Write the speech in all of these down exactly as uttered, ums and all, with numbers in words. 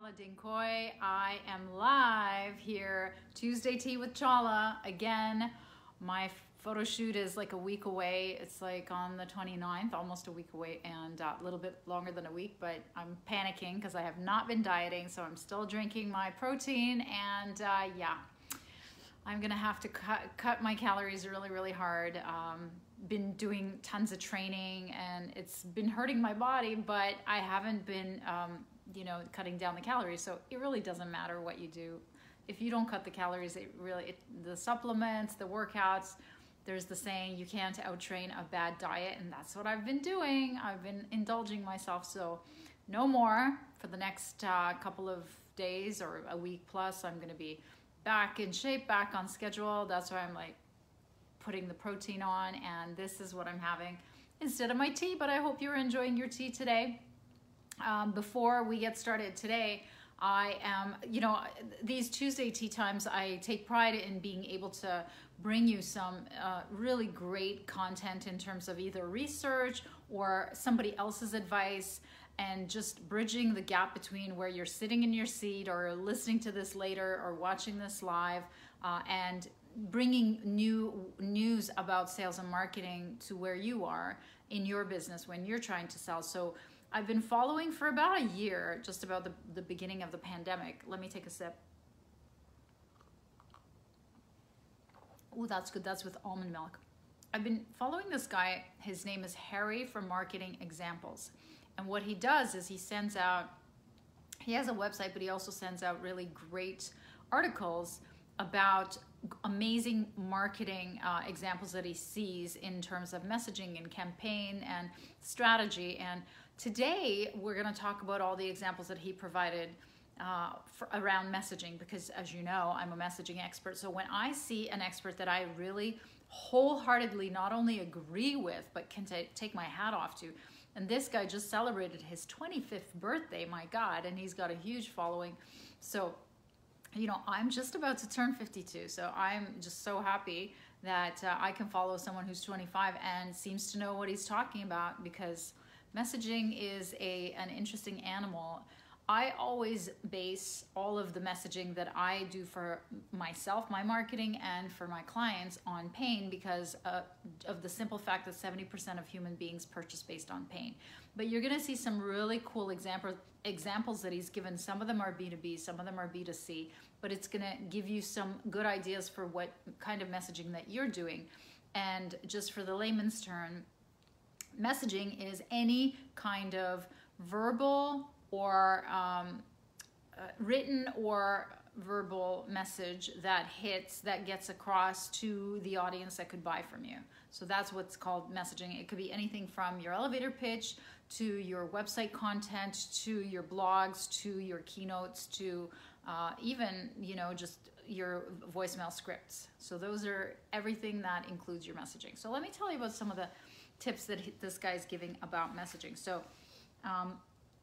Chala Dinkoy. I am live here, Tuesday Tea with Chala. Again, my photo shoot is like a week away. It's like on the twenty-ninth, almost a week away, and uh, a little bit longer than a week, but I'm panicking because I have not been dieting, so I'm still drinking my protein, and uh, yeah, I'm gonna have to cut, cut my calories really, really hard. Um, been doing tons of training and it's been hurting my body, but I haven't been, um, you know, cutting down the calories. So it really doesn't matter what you do. If you don't cut the calories, it really, it, the supplements, the workouts, there's the saying, you can't out-train a bad diet. And that's what I've been doing. I've been indulging myself. So no more for the next uh, couple of days or a week plus. I'm going to be back in shape, back on schedule. That's why I'm like putting the protein on, and this is what I'm having instead of my tea, but I hope you're enjoying your tea today. Um, before we get started today, I am, you know, these Tuesday tea times, I take pride in being able to bring you some uh, really great content in terms of either research or somebody else's advice, and just bridging the gap between where you're sitting in your seat or listening to this later or watching this live, uh, and bringing new news about sales and marketing to where you are in your business when you're trying to sell. So I've been following for about a year, just about the, the beginning of the pandemic. Let me take a sip. Oh, that's good. That's with almond milk. I've been following this guy. His name is Harry from Marketing Examples. And what he does is he sends out, he has a website, but he also sends out really great articles about amazing marketing uh, examples that he sees in terms of messaging and campaign and strategy. And today we're going to talk about all the examples that he provided uh, for, around messaging, because as you know, I'm a messaging expert. So when I see an expert that I really wholeheartedly not only agree with, but can take my hat off to, and this guy just celebrated his twenty-fifth birthday, my God, and he's got a huge following. So you know, I'm just about to turn fifty-two, so I'm just so happy that uh, I can follow someone who's twenty-five and seems to know what he's talking about, because messaging is a an interesting animal. I always base all of the messaging that I do for myself, my marketing, and for my clients on pain, because uh, of the simple fact that seventy percent of human beings purchase based on pain. But you're going to see some really cool example, examples that he's given. Some of them are B two B, some of them are B two C, but it's going to give you some good ideas for what kind of messaging that you're doing. And just for the layman's term, messaging is any kind of verbal or um, uh, written or verbal message that hits, that gets across to the audience that could buy from you. So that's what's called messaging. It could be anything from your elevator pitch to your website content, to your blogs, to your keynotes, to uh, even, you know, just your voicemail scripts. So those are everything that includes your messaging. So let me tell you about some of the tips that he, this guy's giving about messaging. So um,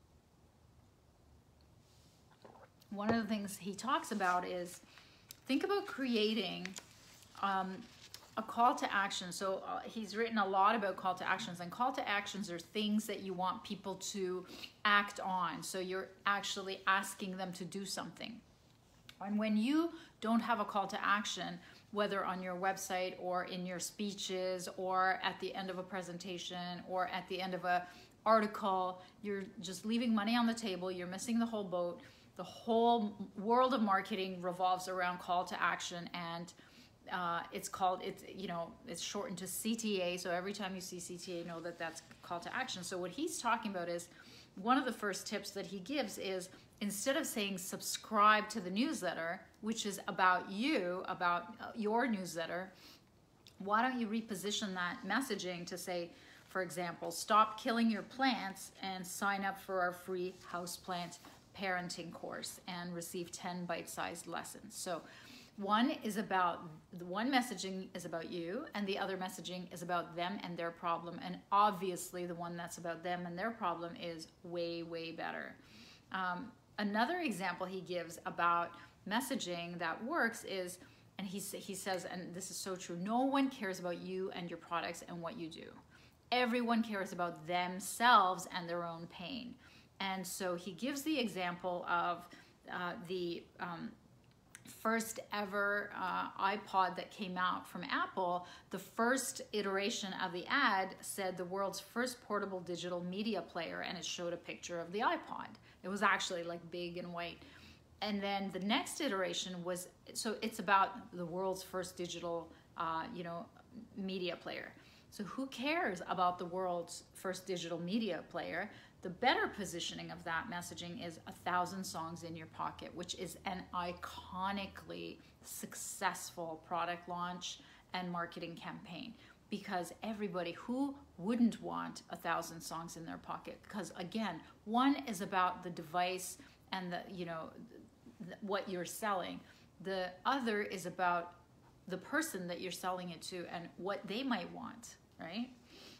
one of the things he talks about is, think about creating um, a call to action. So uh, he's written a lot about call to actions, and call to actions are things that you want people to act on. So you're actually asking them to do something. And when you don't have a call to action, whether on your website or in your speeches or at the end of a presentation or at the end of an article, you're just leaving money on the table. You're missing the whole boat. The whole world of marketing revolves around call to action, and uh, it's called, it's, you know, it's shortened to C T A. So every time you see C T A, know that that's call to action. So what he's talking about is, one of the first tips that he gives is, instead of saying subscribe to the newsletter, which is about you, about your newsletter, why don't you reposition that messaging to say, for example, stop killing your plants and sign up for our free houseplant parenting course and receive ten bite-sized lessons. So one is about, the one messaging is about you, and the other messaging is about them and their problem. And obviously the one that's about them and their problem is way, way better. Um, another example he gives about messaging that works is, and he, he says, and this is so true, no one cares about you and your products and what you do. Everyone cares about themselves and their own pain. And so he gives the example of uh, the um, first ever uh, iPod that came out from Apple. The first iteration of the ad said the world's first portable digital media player, and it showed a picture of the iPod. It was actually like big and white. And then the next iteration was, so it's about the world's first digital, uh, you know, media player. So who cares about the world's first digital media player? The better positioning of that messaging is a thousand songs in your pocket, which is an iconically successful product launch and marketing campaign. Because everybody, who wouldn't want a thousand songs in their pocket? Because again, one is about the device and the, you know, th- what you're selling. The other is about the person that you're selling it to and what they might want, right?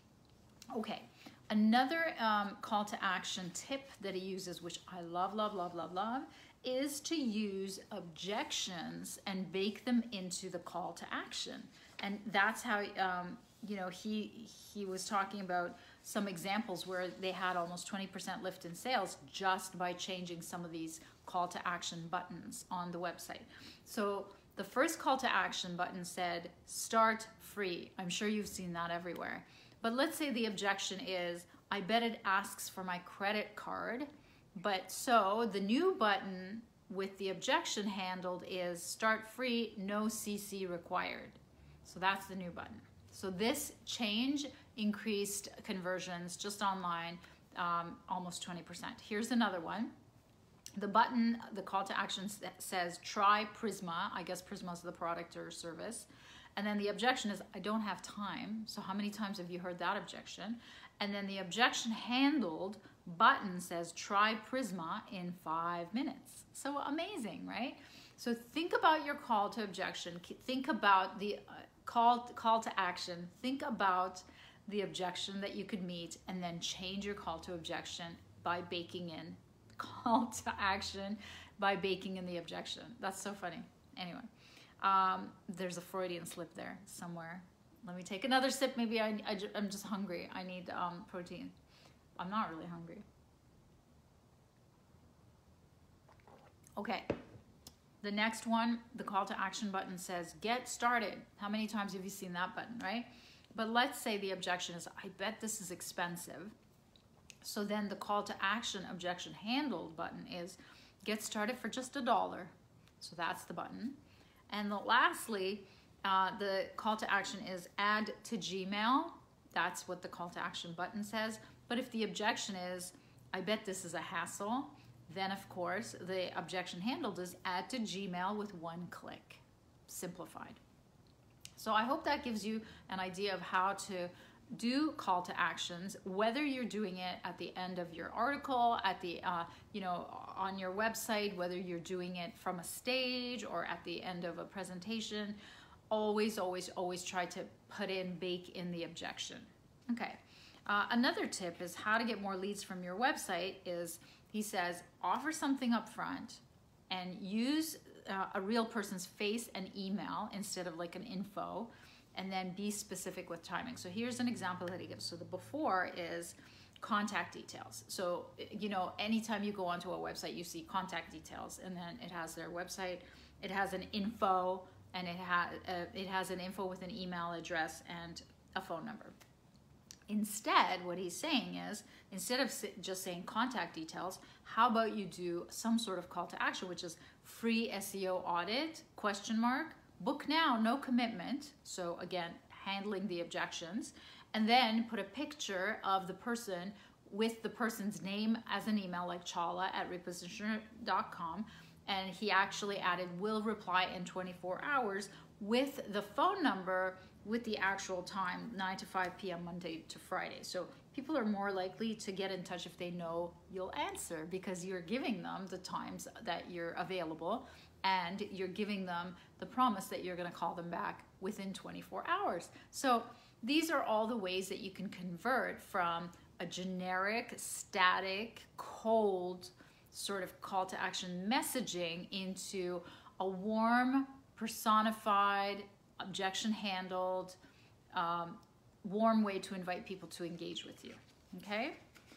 Okay. Another um, call to action tip that he uses, which I love, love, love, love, love, is to use objections and bake them into the call to action. And that's how, um, you know, he he was talking about some examples where they had almost twenty percent lift in sales just by changing some of these call to action buttons on the website. So the first call to action button said, start free. I'm sure you've seen that everywhere. But let's say the objection is, I bet it asks for my credit card. But so the new button with the objection handled is start free, no C C required. So that's the new button. So this change increased conversions just online, um, almost twenty percent. Here's another one. The button, the call to action says try Prisma. I guess Prisma is the product or service. And then the objection is, I don't have time. So how many times have you heard that objection? And then the objection handled button says, try Prisma in five minutes. So amazing, right? So think about your call to objection. Think about the uh, call, call to action. Think about the objection that you could meet, and then change your call to objection by baking in call to action, by baking in the objection. That's so funny. Anyway. Um, there's a Freudian slip there somewhere. Let me take another sip. Maybe I, I, I'm just hungry. I need um, protein. I'm not really hungry. Okay. The next one, the call to action button says, get started. How many times have you seen that button, right? But let's say the objection is, I bet this is expensive. So then the call to action objection handled button is, get started for just a dollar. So that's the button. And the, lastly, uh, the call to action is add to Gmail. That's what the call to action button says. But if the objection is, I bet this is a hassle, then of course the objection handled is add to Gmail with one click, simplified. So I hope that gives you an idea of how to do call to actions, whether you're doing it at the end of your article, at the, uh, you know, on your website, whether you're doing it from a stage or at the end of a presentation. Always, always, always try to put in, bake in the objection. Okay. Uh, another tip is how to get more leads from your website is, he says, offer something up front and use uh, a real person's face and email instead of like an info. And then be specific with timing. So here's an example that he gives. So the before is contact details. So, you know, anytime you go onto a website, you see contact details, and then it has their website, it has an info, and it, ha uh, it has an info with an email address and a phone number. Instead, what he's saying is, instead of just saying contact details, how about you do some sort of call to action, which is free S E O audit, question mark, book now, no commitment. So again, handling the objections, and then put a picture of the person with the person's name as an email, like Chala at repositioner dot com. And he actually added, will reply in twenty-four hours with the phone number with the actual time, nine to five P M Monday to Friday. So people are more likely to get in touch if they know you'll answer, because you're giving them the times that you're available, and you're giving them the promise that you're going to call them back within twenty-four hours. So these are all the ways that you can convert from a generic, static, cold sort of call to action messaging into a warm, personified, objection handled, um, warm way to invite people to engage with you. Okay?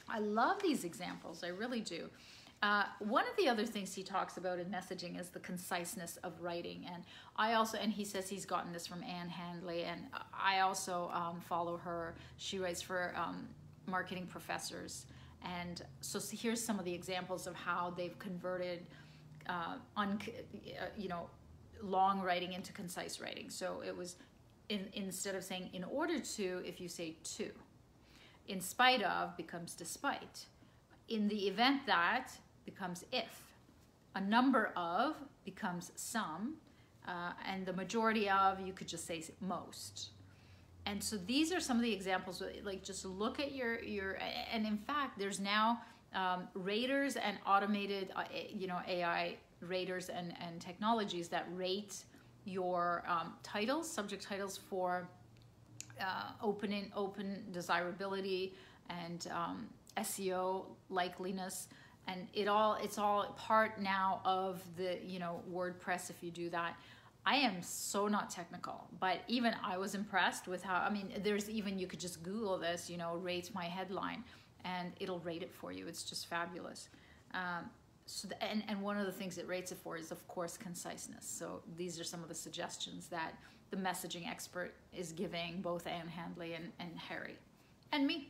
I love these examples, I really do. Uh, one of the other things he talks about in messaging is the conciseness of writing. And I also, and he says he's gotten this from Ann Handley, and I also um, follow her. She writes for um, Marketing Professors. And so, so here's some of the examples of how they've converted, uh, un, uh, you know, long writing into concise writing. So it was, in, instead of saying in order to, if you say to. In spite of becomes despite. In the event that becomes if. A number of becomes some. Uh, and the majority of, you could just say most. And so these are some of the examples, like just look at your, your and in fact, there's now um, raters and automated, uh, you know, A I raters and, and technologies that rate your um, titles, subject titles for uh, open, in, open desirability and um, S E O likeliness. And it all, it's all part now of the, you know, WordPress if you do that. I am so not technical, but even I was impressed with how, I mean, there's even, you could just Google this, you know, rate my headline, and it'll rate it for you. It's just fabulous. Um, so the, and, and one of the things it rates it for is, of course, conciseness. So these are some of the suggestions that the messaging expert is giving both Ann Handley and, and Harry and me.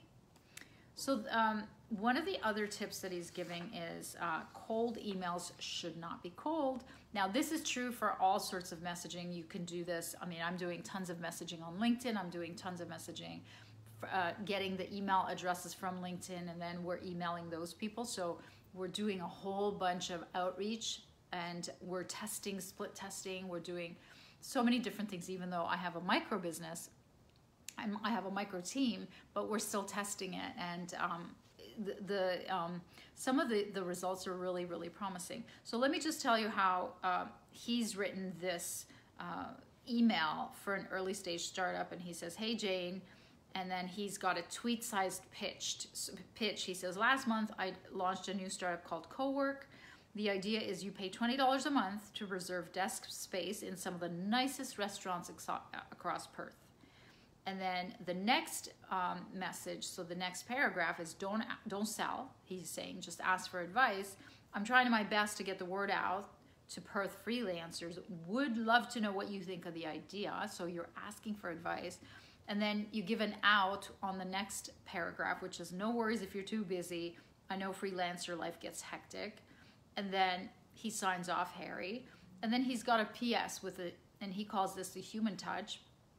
So um, one of the other tips that he's giving is uh, cold emails should not be cold. Now, this is true for all sorts of messaging. You can do this. I mean, I'm doing tons of messaging on LinkedIn. I'm doing tons of messaging, for, uh, getting the email addresses from LinkedIn, and then we're emailing those people. So we're doing a whole bunch of outreach, and we're testing, split testing. We're doing so many different things, even though I have a micro business. I'm, I have a micro team, but we're still testing it. And um, the, the um, some of the, the results are really, really promising. So let me just tell you how uh, he's written this uh, email for an early stage startup. And he says, hey, Jane. And then he's got a tweet-sized pitched pitch. He says, last month, I launched a new startup called Cowork. The idea is you pay twenty dollars a month to reserve desk space in some of the nicest restaurants across Perth. And then the next um, message, so the next paragraph is don't, don't sell. He's saying just ask for advice. I'm trying my best to get the word out to Perth freelancers. Would love to know what you think of the idea. So you're asking for advice. And then you give an out on the next paragraph, which is no worries if you're too busy. I know freelancer life gets hectic. And then he signs off, Harry. And then he's got a P S with it, and he calls this the human touch.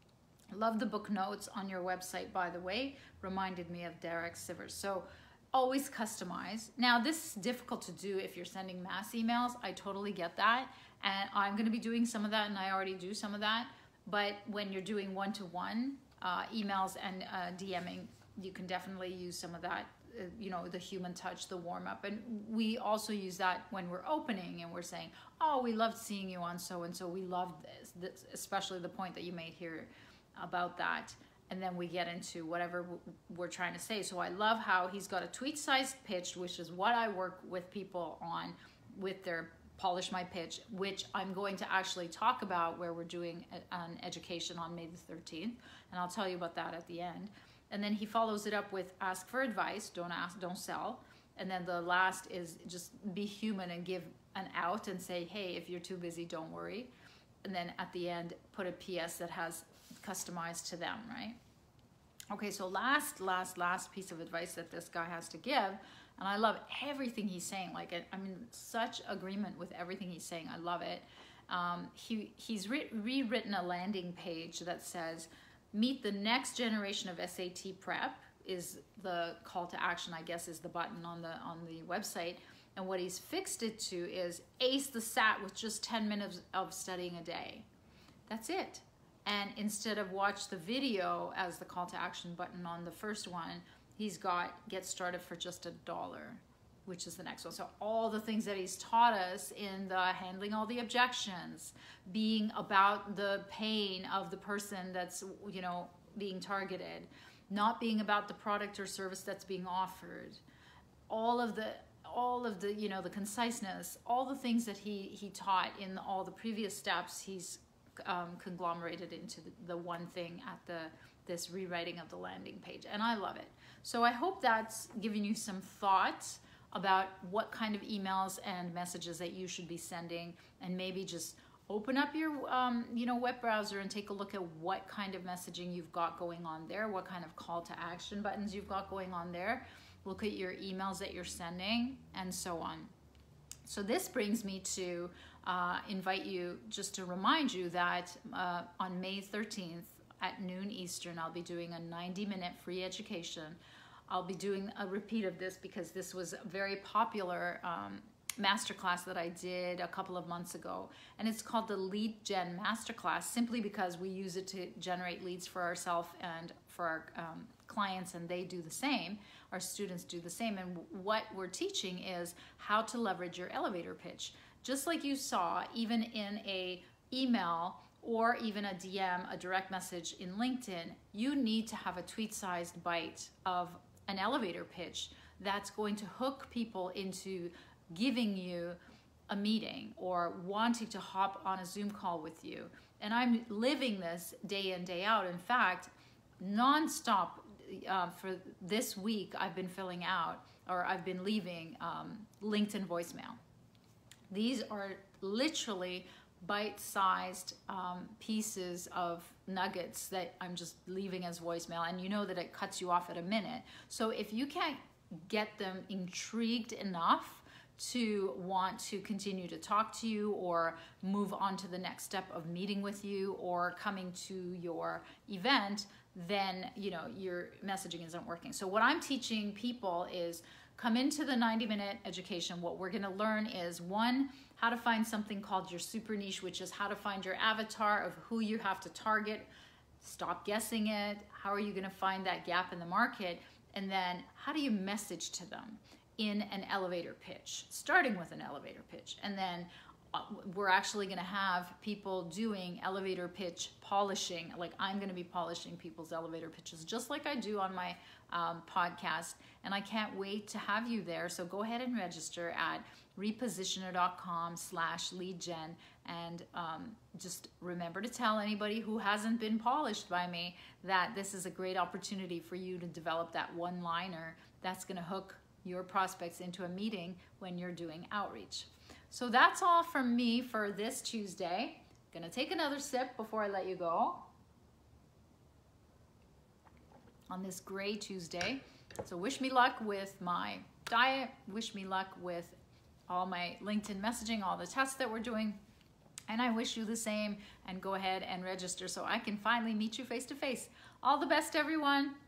Love the book notes on your website, by the way. Reminded me of Derek Sivers. So always customize. Now, this is difficult to do if you're sending mass emails. I totally get that. And I'm going to be doing some of that, and I already do some of that. But when you're doing one-to-one uh, emails and uh, DMing, you can definitely use some of that, uh, you know, the human touch, the warm-up. And we also use that when we're opening and we're saying, oh, we loved seeing you on so-and-so. We loved this, this, especially the point that you made here about that, and then we get into whatever we're trying to say. So I love how he's got a tweet-sized pitch, which is what I work with people on with their Polish My Pitch, which I'm going to actually talk about where we're doing an education on May the thirteenth, and I'll tell you about that at the end. And then he follows it up with ask for advice, don't ask, don't sell. And then the last is just be human and give an out and say, hey, if you're too busy, don't worry. And then at the end, put a P S that has customized to them, right? Okay, so last, last, last piece of advice that this guy has to give, and I love everything he's saying, like, I mean, such agreement with everything he's saying, I love it. Um, he, he's re rewritten a landing page that says, meet the next generation of S A T prep, is the call to action, I guess, is the button on the, on the website. And what he's fixed it to is ace the S A T with just ten minutes of studying a day. That's it. And instead of watch the video as the call to action button on the first one, he's got get started for just a dollar, which is the next one. So all the things that he's taught us in the handling all the objections, being about the pain of the person that's, you know, being targeted, not being about the product or service that's being offered, all of the all of the, you know, the conciseness, all the things that he, he taught in all the previous steps, he's um, conglomerated into the, the one thing at the this rewriting of the landing page, and I love it. So I hope that's giving you some thoughts about what kind of emails and messages that you should be sending, and maybe just open up your um, you know, web browser and take a look at what kind of messaging you've got going on there, what kind of call to action buttons you've got going on there. Look at your emails that you're sending, and so on. So this brings me to uh, invite you, just to remind you that uh, on May thirteenth at noon Eastern, I'll be doing a ninety minute free education. I'll be doing a repeat of this because this was a very popular um, masterclass that I did a couple of months ago, and it's called the Lead Gen Masterclass, simply because we use it to generate leads for ourselves and for our um, clients, and they do the same. Our students do the same, and what we're teaching is how to leverage your elevator pitch. Just like you saw, even in a email or even a D M, a direct message in LinkedIn, you need to have a tweet-sized bite of an elevator pitch that's going to hook people into giving you a meeting or wanting to hop on a Zoom call with you. And I'm living this day in, day out. In fact, nonstop uh, for this week, I've been filling out, or I've been leaving um, LinkedIn voicemail. These are literally bite-sized um, pieces of nuggets that I'm just leaving as voicemail, and you know that it cuts you off at a minute. So if you can't get them intrigued enough to want to continue to talk to you or move on to the next step of meeting with you or coming to your event, then you know your messaging isn't working. So what I'm teaching people is, come into the ninety minute education. What we're going to learn is, one, how to find something called your super niche, which is how to find your avatar of who you have to target. Stop guessing it. How are you going to find that gap in the market? And then how do you message to them in an elevator pitch, starting with an elevator pitch. And then uh, we're actually going to have people doing elevator pitch polishing. Like, I'm going to be polishing people's elevator pitches just like I do on my um, podcast. And I can't wait to have you there. So go ahead and register at repositioner.com slash lead gen. And um, just remember to tell anybody who hasn't been polished by me that this is a great opportunity for you to develop that one-liner that's going to hook your prospects into a meeting when you're doing outreach. So that's all from me for this Tuesday. Gonna take another sip before I let you go on this gray Tuesday. So wish me luck with my diet, wish me luck with all my LinkedIn messaging, all the tests that we're doing, and I wish you the same, and go ahead and register so I can finally meet you face to face. All the best, everyone.